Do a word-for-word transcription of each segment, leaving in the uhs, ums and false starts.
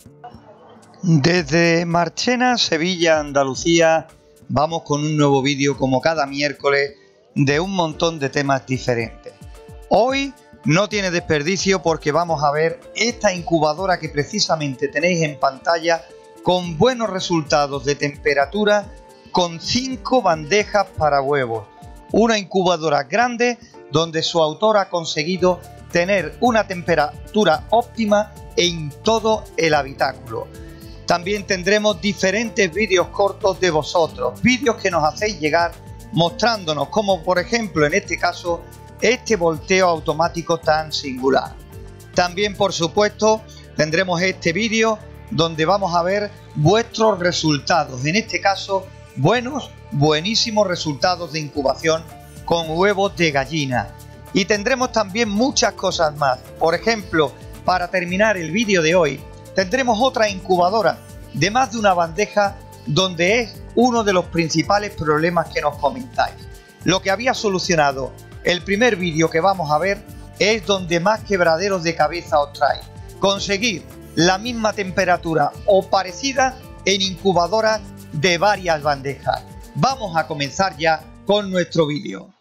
Desde Marchena, Sevilla, Andalucía, vamos con un nuevo vídeo como cada miércoles de un montón de temas diferentes. Hoy no tiene desperdicio porque vamos a ver esta incubadora que precisamente tenéis en pantalla con buenos resultados de temperatura con cinco bandejas para huevos. Una incubadora grande donde su autor ha conseguido tener una temperatura óptima en todo el habitáculo. También tendremos diferentes vídeos cortos de vosotros, vídeos que nos hacéis llegar mostrándonos como por ejemplo en este caso este volteo automático tan singular. También por supuesto tendremos este vídeo donde vamos a ver vuestros resultados, en este caso buenos, buenísimos resultados de incubación con huevos de gallina. Y tendremos también muchas cosas más. Por ejemplo, para terminar el vídeo de hoy, tendremos otra incubadora de más de una bandeja donde es uno de los principales problemas que nos comentáis. Lo que había solucionado el primer vídeo que vamos a ver es donde más quebraderos de cabeza os trae. Conseguir la misma temperatura o parecida en incubadoras de varias bandejas. Vamos a comenzar ya con nuestro vídeo.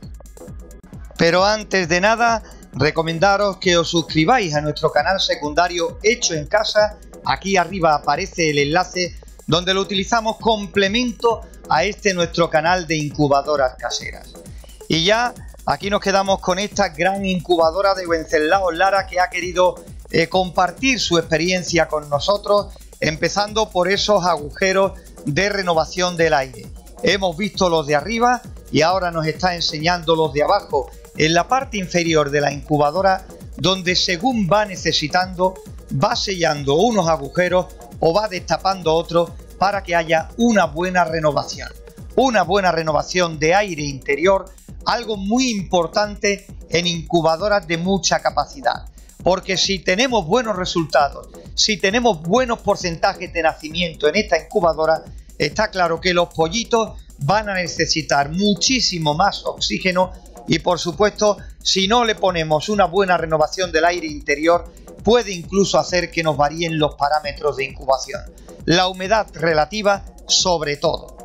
Pero antes de nada, recomendaros que os suscribáis a nuestro canal secundario Hecho en Casa. Aquí arriba aparece el enlace donde lo utilizamos complemento a este nuestro canal de incubadoras caseras. Y ya aquí nos quedamos con esta gran incubadora de Wenceslao Lara que ha querido eh, compartir su experiencia con nosotros, empezando por esos agujeros de renovación del aire. Hemos visto los de arriba y ahora nos está enseñando los de abajo en la parte inferior de la incubadora, donde según va necesitando va sellando unos agujeros o va destapando otros para que haya una buena renovación. Una buena renovación de aire interior, algo muy importante en incubadoras de mucha capacidad. Porque si tenemos buenos resultados, si tenemos buenos porcentajes de nacimiento en esta incubadora, está claro que los pollitos van a necesitar muchísimo más oxígeno y por supuesto, si no le ponemos una buena renovación del aire interior, puede incluso hacer que nos varíen los parámetros de incubación. La humedad relativa sobre todo.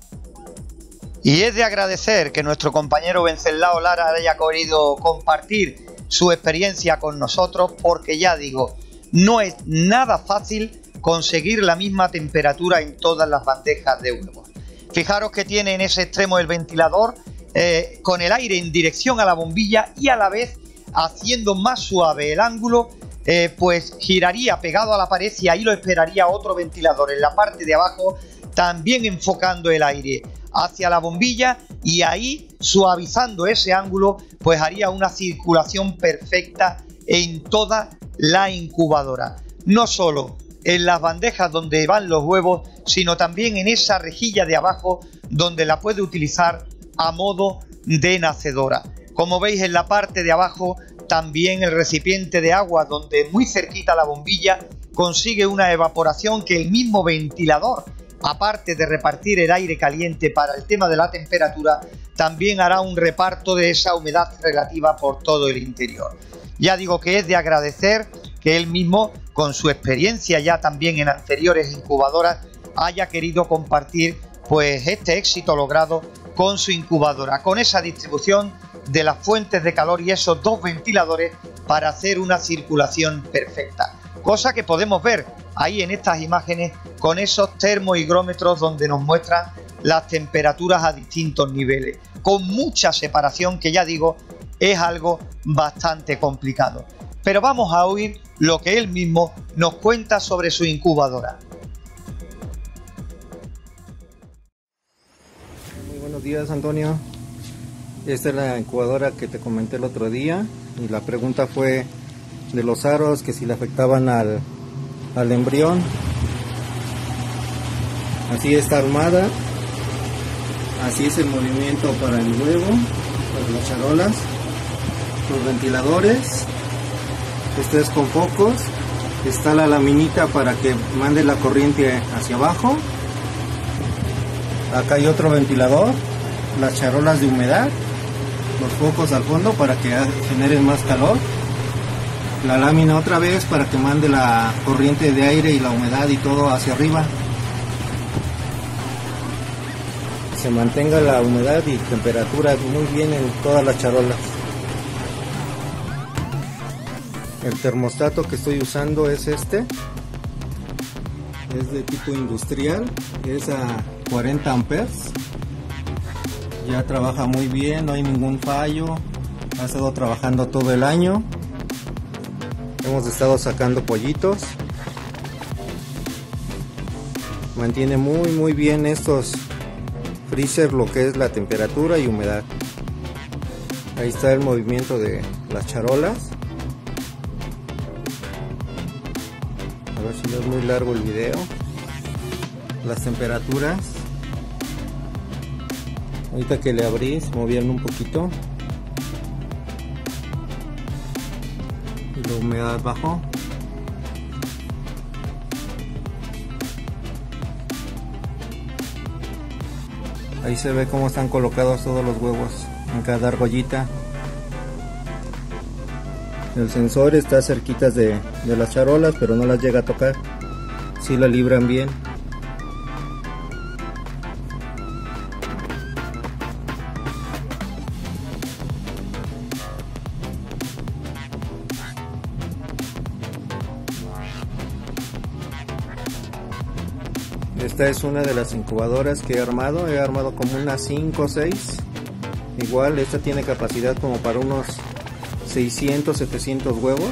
Y es de agradecer que nuestro compañero Wenceslao Lara haya querido compartir su experiencia con nosotros, porque ya digo, no es nada fácil conseguir la misma temperatura en todas las bandejas de huevos. Fijaros que tiene en ese extremo el ventilador eh, con el aire en dirección a la bombilla y a la vez haciendo más suave el ángulo, eh, pues giraría pegado a la pared y ahí lo esperaría otro ventilador en la parte de abajo, también enfocando el aire hacia la bombilla y ahí suavizando ese ángulo pues haría una circulación perfecta en toda la incubadora. No solo en las bandejas donde van los huevos, sino también en esa rejilla de abajo donde la puede utilizar a modo de nacedora. Como veis en la parte de abajo también el recipiente de agua donde muy cerquita a la bombilla consigue una evaporación que el mismo ventilador, aparte de repartir el aire caliente para el tema de la temperatura, también hará un reparto de esa humedad relativa por todo el interior. Ya digo que es de agradecer que él mismo, con su experiencia ya también en anteriores incubadoras, haya querido compartir pues este éxito logrado con su incubadora, con esa distribución de las fuentes de calor y esos dos ventiladores para hacer una circulación perfecta. Cosa que podemos ver ahí en estas imágenes con esos termohigrómetros donde nos muestran las temperaturas a distintos niveles, con mucha separación que ya digo es algo bastante complicado. Pero vamos a oír lo que él mismo nos cuenta sobre su incubadora. Muy buenos días, Antonio. Esta es la incubadora que te comenté el otro día y la pregunta fue de los aros, que si le afectaban al, al embrión. Así está armada, así es el movimiento para el huevo, para las charolas, los ventiladores. Este es con focos, está la laminita para que mande la corriente hacia abajo. Acá hay otro ventilador, las charolas de humedad, los focos al fondo para que generen más calor. la lámina otra vez para que mande la corriente de aire y la humedad y todo hacia arriba. Se mantenga la humedad y temperatura muy bien en todas las charolas. El termostato que estoy usando es este. Es de tipo industrial, es a cuarenta amperes. Ya trabaja muy bien, no hay ningún fallo. Ha estado trabajando todo el año. Hemos estado sacando pollitos. Mantiene muy muy bien estos freezer lo que es la temperatura y humedad. Ahí está el movimiento de las charolas. A ver si no es muy largo el video. Las temperaturas. Ahorita que le abrís, moviendo un poquito. Y la humedad bajó. Ahí se ve cómo están colocados todos los huevos en cada argollita. El sensor está cerquita de, de las charolas, pero no las llega a tocar. Sí la libran bien. Esta es una de las incubadoras que he armado. He armado como unas cinco o seis. Igual esta tiene capacidad como para unos seiscientos setecientos huevos.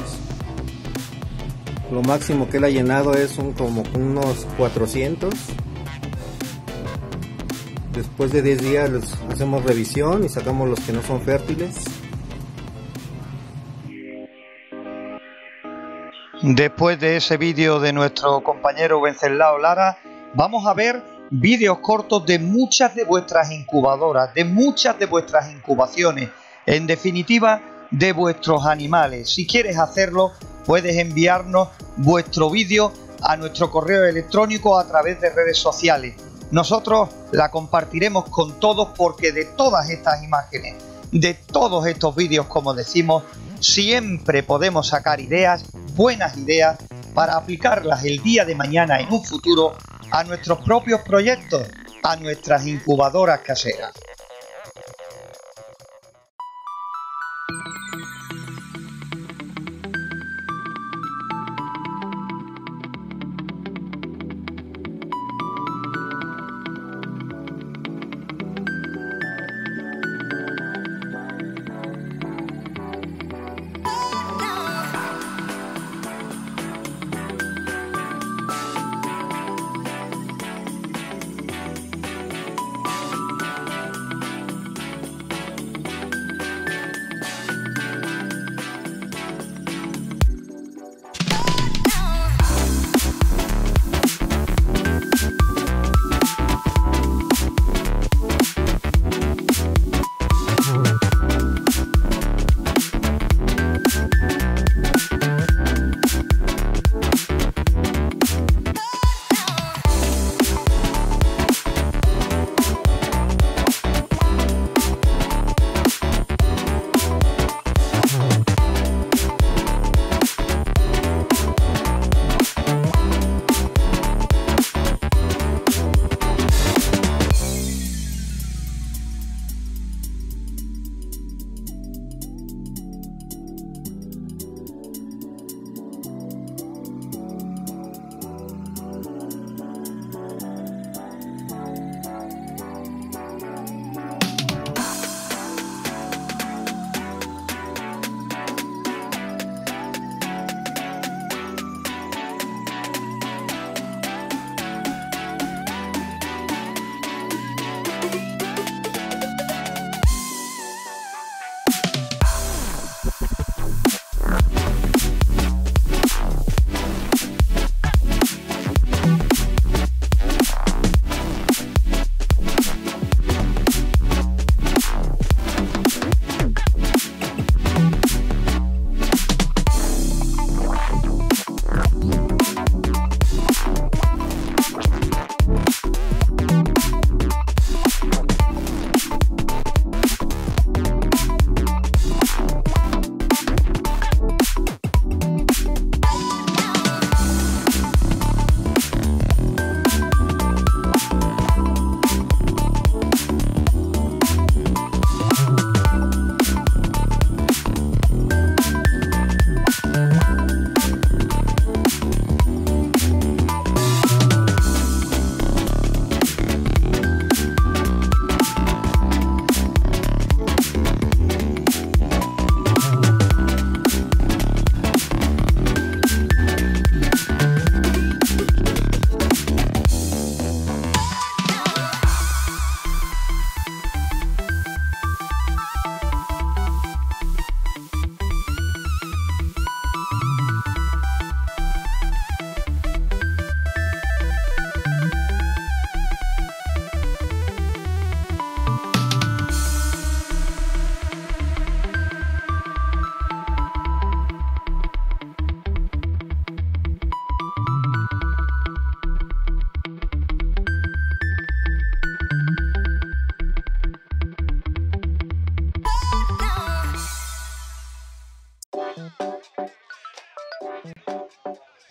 Lo máximo que él ha llenado es un, como unos cuatrocientos. Después de diez días les hacemos revisión y sacamos los que no son fértiles. Después de ese vídeo de nuestro compañero Wenceslao Lara, vamos a ver vídeos cortos de muchas de vuestras incubadoras, de muchas de vuestras incubaciones, en definitiva, de vuestros animales. Si quieres hacerlo, puedes enviarnos vuestro vídeo a nuestro correo electrónico a través de redes sociales. Nosotros la compartiremos con todos porque de todas estas imágenes, de todos estos vídeos, como decimos, siempre podemos sacar ideas, buenas ideas, para aplicarlas el día de mañana en un futuro a nuestros propios proyectos, a nuestras incubadoras caseras.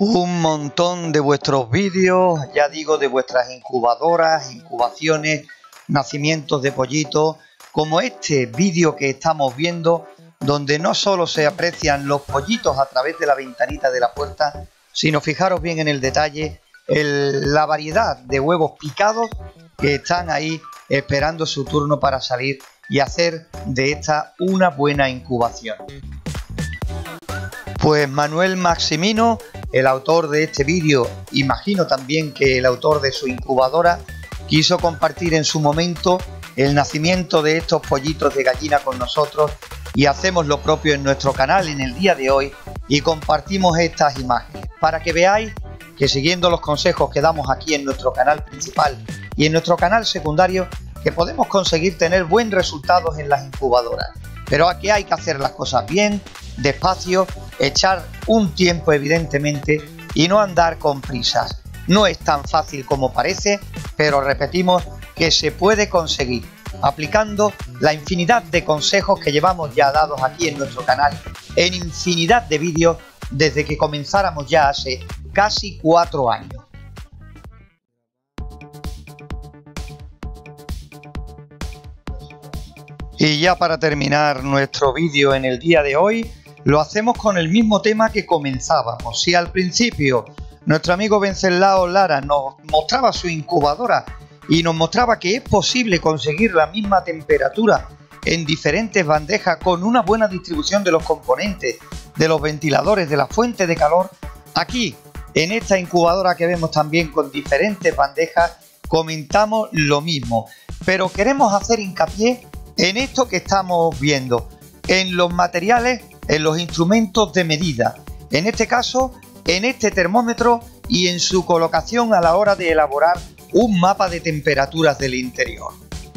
un montón de vuestros vídeos, ya digo, de vuestras incubadoras, incubaciones, nacimientos de pollitos, como este vídeo que estamos viendo, donde no solo se aprecian los pollitos a través de la ventanita de la puerta, sino fijaros bien en el detalle, el, la variedad de huevos picados que están ahí esperando su turno para salir y hacer de esta una buena incubación. Pues Manuel Maximino, el autor de este vídeo, imagino también que el autor de su incubadora, quiso compartir en su momento el nacimiento de estos pollitos de gallina con nosotros, y hacemos lo propio en nuestro canal en el día de hoy y compartimos estas imágenes para que veáis que, siguiendo los consejos que damos aquí en nuestro canal principal y en nuestro canal secundario, que podemos conseguir tener buen resultados en las incubadoras. Pero aquí hay que hacer las cosas bien, despacio, echar un tiempo evidentemente y no andar con prisas. No es tan fácil como parece, pero repetimos que se puede conseguir aplicando la infinidad de consejos que llevamos ya dados aquí en nuestro canal en infinidad de vídeos desde que comenzáramos ya hace casi cuatro años. Y ya para terminar nuestro vídeo en el día de hoy, lo hacemos con el mismo tema que comenzábamos. Si al principio nuestro amigo Wenceslao Lara nos mostraba su incubadora y nos mostraba que es posible conseguir la misma temperatura en diferentes bandejas con una buena distribución de los componentes, de los ventiladores, de la fuente de calor, aquí en esta incubadora que vemos también con diferentes bandejas comentamos lo mismo, pero queremos hacer hincapié en esto que estamos viendo, en los materiales, en los instrumentos de medida, en este caso en este termómetro y en su colocación a la hora de elaborar un mapa de temperaturas del interior.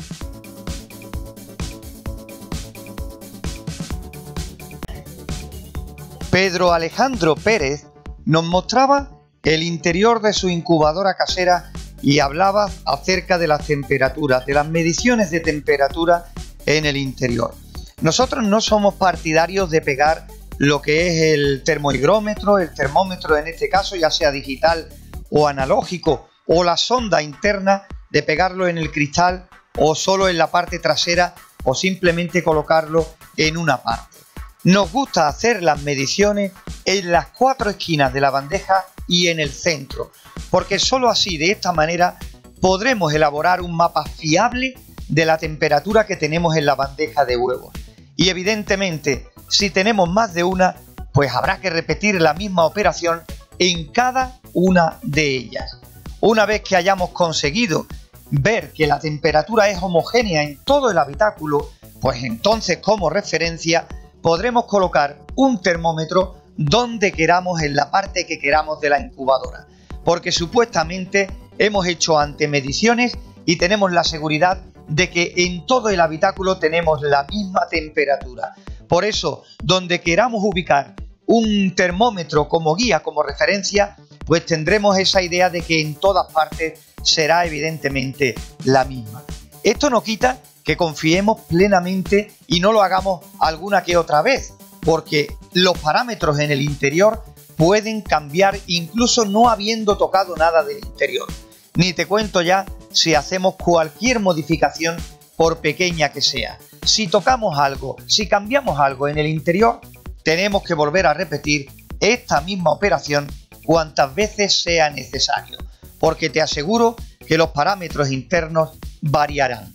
Pedro Alejandro Pérez nos mostraba el interior de su incubadora casera y hablaba acerca de las temperaturas, de las mediciones de temperatura en el interior. Nosotros no somos partidarios de pegar lo que es el termohigrómetro, el termómetro en este caso, ya sea digital o analógico, o la sonda interna, de pegarlo en el cristal o solo en la parte trasera o simplemente colocarlo en una parte. Nos gusta hacer las mediciones en las cuatro esquinas de la bandeja y en el centro, porque solo así, de esta manera, podremos elaborar un mapa fiable de la temperatura que tenemos en la bandeja de huevos. Y evidentemente, si tenemos más de una, pues habrá que repetir la misma operación en cada una de ellas. Una vez que hayamos conseguido ver que la temperatura es homogénea en todo el habitáculo, pues entonces como referencia podremos colocar un termómetro donde queramos, en la parte que queramos de la incubadora, porque supuestamente hemos hecho antemediciones y tenemos la seguridad de que en todo el habitáculo tenemos la misma temperatura. Por eso, donde queramos ubicar un termómetro como guía, como referencia, pues tendremos esa idea de que en todas partes será evidentemente la misma. Esto no quita que confiemos plenamente y no lo hagamos alguna que otra vez, porque los parámetros en el interior pueden cambiar incluso no habiendo tocado nada del interior. Ni te cuento ya si hacemos cualquier modificación, por pequeña que sea. Si tocamos algo, si cambiamos algo en el interior, tenemos que volver a repetir esta misma operación cuantas veces sea necesario, porque te aseguro que los parámetros internos variarán.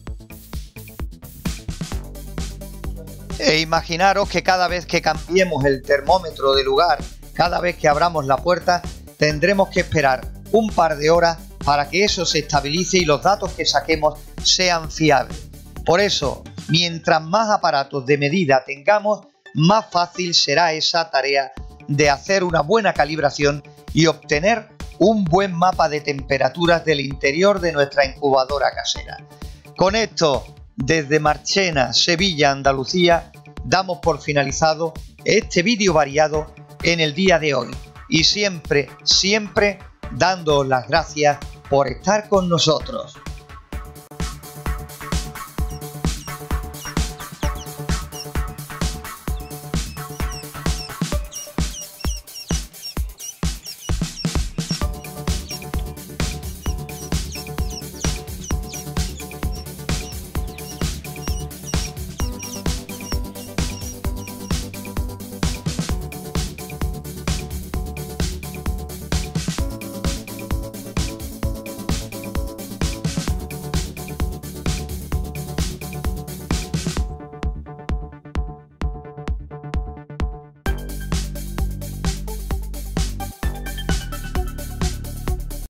E imaginaros que cada vez que cambiemos el termómetro de lugar, cada vez que abramos la puerta, tendremos que esperar un par de horas para que eso se estabilice y los datos que saquemos sean fiables. Por eso, mientras más aparatos de medida tengamos, más fácil será esa tarea de hacer una buena calibración y obtener un buen mapa de temperaturas del interior de nuestra incubadora casera. Con esto, desde Marchena, Sevilla, Andalucía, damos por finalizado este vídeo variado en el día de hoy. Y siempre, siempre dándoos las gracias por estar con nosotros.